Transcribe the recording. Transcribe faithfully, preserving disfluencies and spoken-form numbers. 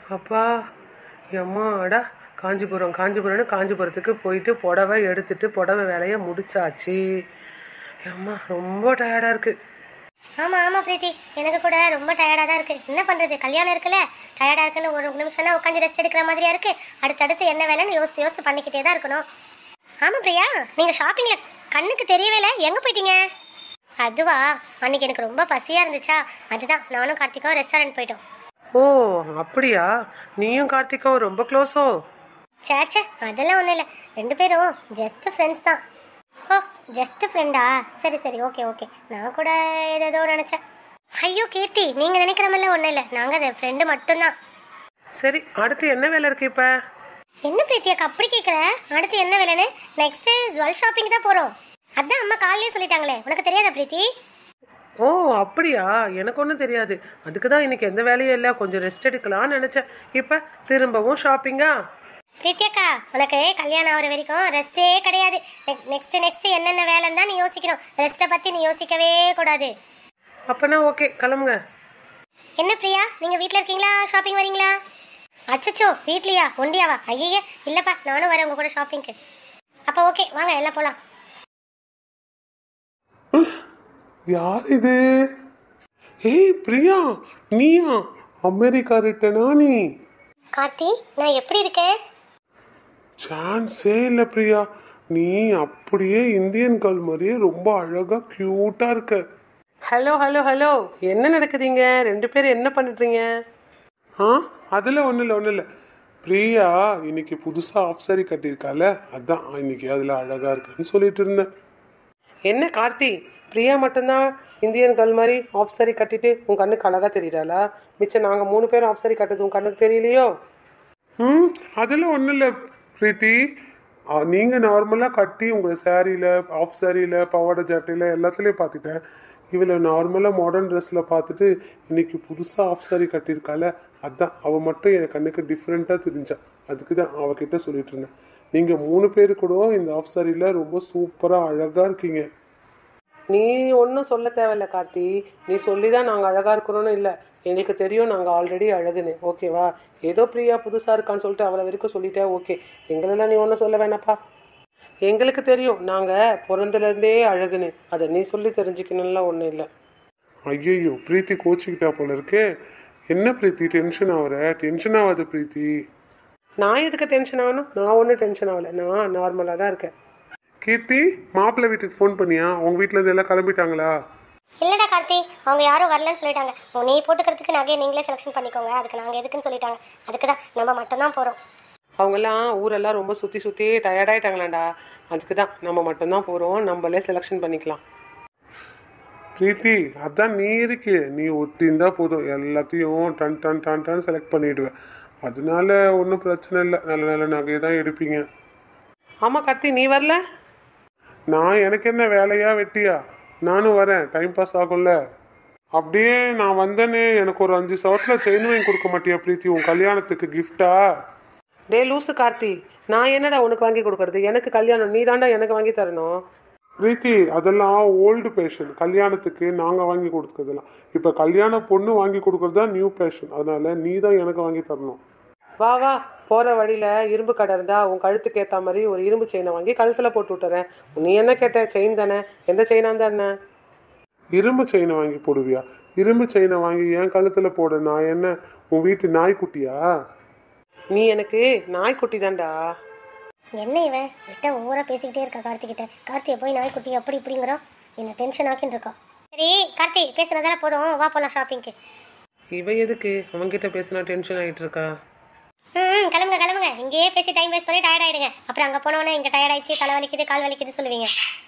அப்பா எம்மாடா காஞ்சிபுரம் காஞ்சிபுரம்னு காஞ்சிபுரத்துக்கு போயிட்டு புடவை எடுத்துட்டு புடவை வேலையை முடிச்சாச்சு. அம்மா ரொம்ப டயர்டாக இருக்குது. ஆமாம் ஆமாம் பிரீத்தி, எனக்கு கூட ரொம்ப டயர்டாக தான் இருக்குது. என்ன பண்ணுறது, கல்யாணம் இருக்குல்ல, டயர்டாக இருக்குன்னு ஒரு நிமிஷம்னா உட்காந்து ரெஸ்ட் எடுக்கிற மாதிரியா இருக்குது. அடுத்தடுத்து என்ன வேலைன்னு யோசிச்சு யோசிச்சு பண்ணிக்கிட்டே தான் இருக்கணும். ஆமாம் பிரியா, நீங்கள் ஷாப்பிங்கில் கண்ணுக்கு தெரியவே இல்லை, எங்கே போயிட்டீங்க? அதுவா, அன்றைக்கி எனக்கு ரொம்ப பசியாக இருந்துச்சா, அதுதான் நானும் கார்த்திகாவும் ரெஸ்டாரண்ட் போயிட்டோம். ஓ அப்படியா, நீயும் கார்த்திகாவும் ரொம்ப க்ளோஸோ? சேச்சே, அதெல்லாம் ஒன்றும் இல்லை, ரெண்டு பேரும் ஜஸ்ட் ஃப்ரெண்ட்ஸ் தான். ஓ ஜஸ்ட் ஃப்ரெண்டா, சரி சரி, ஓகே ஓகே. நான் கூட ஏதோ நினச்சேன். ஐயோ கீர்த்தி, நீங்கள் நினைக்கிற மாதிரிலாம் ஒன்றும் இல்லை, நாங்கள் ஃப்ரெண்டு மட்டும்தான். சரி, அடுத்து என்ன வேலை இருக்குது இப்போ? என்ன பிரீத்தியாக்கா அப்படி கேட்குற? அடுத்து என்ன வேலைன்னு? நெக்ஸ்ட்டு ஜுவல் ஷாப்பிங் தான் போகிறோம். அதான் அம்மா காலையிலே சொல்லிட்டாங்களே, உனக்கு தெரியாதா பிரீத்தி? ஓ அப்படியா, எனக்கு ஒன்றும் தெரியாது. அதுக்கு தான் இன்னைக்கு எந்த வேலையும் இல்லை, கொஞ்சம் ரெஸ்ட் எடுக்கலாம்னு நினச்சேன். இப்போ திரும்பவும் ஷாப்பிங்கா? பிரீத்தியாக்கா, உனக்கு கல்யாணம் ஆகிற வரைக்கும் ரெஸ்ட்டே கிடையாது. நெக்ஸ்ட் நெக்ஸ்ட் என்னென்ன வேலைன்னு தான் நீ யோசிக்கணும், ரெஸ்ட்டை பற்றி நீ யோசிக்கவே கூடாது. அப்போனா ஓகே, கிளம்புங்க. என்ன பிரியா, நீங்கள் வீட்டில் இருக்கீங்களா, ஷாப்பிங் வரீங்களா? அச்சச்சோ, வீட்லையா, ஒண்டியாவா? ஐயே இல்லைப்பா, நானும் வரேன் உங்கள் கூட ஷாப்பிங்க்கு. அப்போ ஓகே, வாங்க எல்லாம் போகலாம். யார் இது? ஏய் பிரியா, நீயா? அமெரிக்கா ரிட்டனா நீ? கார்த்தி, நான் எப்படி இருக்கேன்? சான்ஸே இல்லை பிரியா, நீ அப்படியே இந்தியன் கேர்ள் மாதிரியே ரொம்ப அழகா கியூட்டா இருக்க. ஹலோ ஹலோ ஹலோ, என்ன நடக்குதுங்க? ரெண்டு பேரும் என்ன பண்ணிட்டுறீங்க? ஆ அதில் ஒன்றும் இல்லை ஒன்றும் இல்லை. பிரியா இன்னைக்கு புதுசாக ஆஃப் சாரி கட்டியிருக்கால, அதான் இன்னைக்கு அதில் அழகா இருக்குன்னு சொல்லிட்டு இருந்தேன். என்ன கார்த்தி, பிரியா மட்டும்தான் இந்தியன் கேர்ள் மாதிரி ஆஃப் சாரி கட்டிட்டு உன் கண்ணுக்கு அழகாக தெரியுறாளா? மிச்சம் நாங்கள் மூணு பேரும் ஆஃப் சாரி கட்டுறது உன் கண்ணுக்கு தெரியலையோ? ம் அதில் ஒன்றும் இல்லை பிரீத்தி, நீங்கள் நார்மலாக கட்டி உங்கள் சாரியில், ஆஃப் சாரியில், பவாடை ஜாட்டையில் எல்லாத்துலேயும் பார்த்துட்டேன். இவளை நார்மலாக மாடர்ன் ட்ரெஸ்ஸில் பார்த்துட்டு இன்னைக்கு புதுசாக ஆஃப் சாரி கட்டியிருக்கால, அதுதான் அவள் மட்டும் என் கண்ணுக்கு டிஃப்ரெண்ட்டாக தெரிஞ்சான். அதுக்கு தான் அவகிட்ட சொல்லிட்டு இருந்தேன். நீங்கள் மூணு பேர் கூட இந்த ஆஃப் சாரியில் ரொம்ப சூப்பராக அழகாக இருக்கீங்க. நீ ஒன்றும் சொல்ல தேவையில்ல கார்த்தி, நீ சொல்லி தான் நாங்கள் அழகாக இருக்கணும்னு இல்லை, எங்களுக்கு தெரியும் நாங்கள் ஆல்ரெடி அழகுன்னு. ஓகேவா? ஏதோ பிரியா புதுசாக இருக்கான்னு சொல்லிட்டு அவளை வரைக்கும் சொல்லிட்டேன். ஓகே, எங்களெல்லாம் நீ ஒன்றும் சொல்ல வேணாப்பா, எங்களுக்கு தெரியும் நாங்கள் பிறந்தலேருந்தே அழகுன்னு. அதை நீ சொல்லி தெரிஞ்சுக்கணும்லாம் ஒன்றும் இல்லை. ஐயோ பிரீத்தி கோச்சிக்கிட்டா போல இருக்கே. என்ன பிரீத்தி டென்ஷன் ஆகிற? டென்ஷன் ஆகாது பிரீத்தி. நான் எதுக்கு டென்ஷன் ஆகணும்? நான் ஒன்றும் டென்ஷன் ஆகலை, நான் நார்மலாக தான் இருக்கேன். கீர்த்தி, மாப்பிள்ளை வீட்டுக்கு ஃபோன் பண்ணியா? உங்கள் வீட்டில் இருந்து எல்லாம் கிளம்பிட்டாங்களா? இல்லைடா கார்த்தி, அவங்க யாரும் வரலன்னு சொல்லிட்டாங்க. நீ போட்டுக்கிறதுக்கு நகையை நீங்களே செலெக்ஷன் பண்ணிக்கோங்க, அதுக்கு நாங்கள் எதுக்குன்னு சொல்லிட்டாங்க. அதுக்கு தான் நம்ம மட்டும்தான் போகிறோம். அவங்கெல்லாம் ஊரெல்லாம் ரொம்ப சுற்றி சுற்றி டயர்டாயிட்டாங்களாண்டா, அதுக்கு தான் நம்ம மட்டும்தான் போகிறோம், நம்மளே செலெக்ஷன் பண்ணிக்கலாம். பிரீத்தி, அதான் நீ இருக்கு, நீ ஒத்தி இருந்தால் போதும், எல்லாத்தையும் டன் டன் டன் டன் செலக்ட் பண்ணிவிடுவேன். அதனால ஒன்றும் பிரச்சனை இல்லை, நல்ல நல்ல நகையை தான் எடுப்பீங்க. ஆமாம் கார்த்தி, நீ வரல? நான் எனக்கு என்ன வேலையா வெட்டியா? நானும் வரேன், டைம் பாஸ் ஆகும்ல. அப்படியே நான் வந்தேனே, எனக்கு ஒரு அஞ்சு சவத்தில் செயின் வாங்கி கொடுக்க மாட்டியா பிரீத்தி, உன் கல்யாணத்துக்கு கிஃப்டா? டே லூசு கார்த்தி, நான் என்னடா உனக்கு வாங்கி கொடுக்கறது? எனக்கு கல்யாணம், நீ தாண்டா எனக்கு வாங்கி தரணும். பிரீத்தி, அதெல்லாம் ஓல்டு பேஷன். கல்யாணத்துக்கு நாங்கள் வாங்கி கொடுக்குறதெல்லாம் இப்போ கல்யாண பொண்ணு வாங்கி கொடுக்குறது தான் நியூ பேஷன். அதனால நீ தான் எனக்கு வாங்கி தரணும். வா வா, போகிற வழியில் இரும்பு கடை இருந்தா உன் கழுத்துக்கு ஏற்ற மாதிரி ஒரு இரும்பு செயினை வாங்கி கழுத்தில் போட்டு விட்டுறேன். நீ என்ன கேட்ட? செயின் தானே, எந்த செயினாக இருந்தா என்ன? இரும்பு செயினை வாங்கி போடுவியா? இரும்பு செயினை வாங்கி என் கழுத்தில் போட நான் என்ன உன் வீட்டு நாய்க்குட்டியா? நீ எனக்கு நாய்க்குட்டி தான்டா. என்ன இவன் விட்ட ஊரா பேசிக்கிட்டே இருக்கா கார்த்திகிட்ட. கார்த்தியை போய் நாய்க்குட்டி அப்படி இப்படிங்கிறோம், என்ன டென்ஷன் ஆக்கின்னு இருக்கோம். சரி கார்த்தி, பேசுனதால போதும், வா போகலாம் ஷாப்பிங்க்கு. இவன் எதுக்கு அவன்கிட்ட பேசினா டென்ஷன் ஆகிட்டு இருக்கா? ம் கிளம்புங்க கிளம்புங்க, இங்கேயே பேசி டைம் வேஸ்ட் பண்ணி டயர்ட் ஆகிடுங்க. அப்புறம் அங்கே போனோன்னே இங்கே டயர்ட் ஆயிடுச்சு, தலை வலிக்குது, கால் வலிக்குது சொல்லுவீங்க.